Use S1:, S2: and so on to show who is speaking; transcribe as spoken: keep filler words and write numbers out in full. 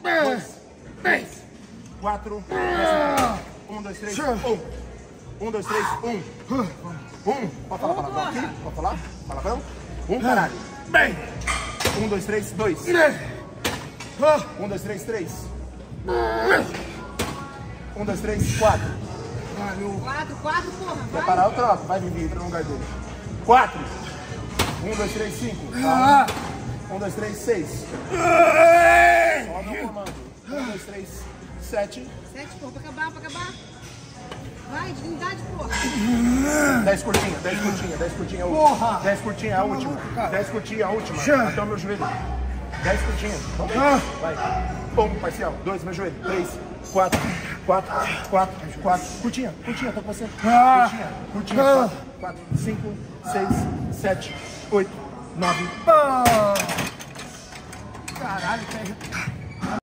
S1: dois, três, quatro, um, dois, três, um. Um, dois, três, um. Um. Pode falar palavrão aqui? Pode falar? Palavrão? Um, caralho. Bem. Um, dois, três, dois. Um, dois, três, três. Um, dois, três, quatro.
S2: Quatro, quatro, porra.
S1: Quer parar, eu troco. Vai, Vivi, entra no lugar dele. Quatro. Um, dois, três, cinco. Tá. Um, dois, três, seis. Só no comando. Um, dois, três, sete.
S2: Sete, porra, pra acabar, pra acabar. Vai, dignidade, porra.
S1: Dez curtinha, dez curtinha, dez curtinha a última. Dez curtinha a última. Dez curtinha a última. Até o meu joelho. Dez curtinha. Vai. Um, parcial. Dois, meu joelho. Três, quatro, quatro, quatro, quatro. Curtinha, curtinha, tô com você. Curtinha, curtinha. Quatro, quatro, cinco, seis, sete, oito, nove. Caralho, velho.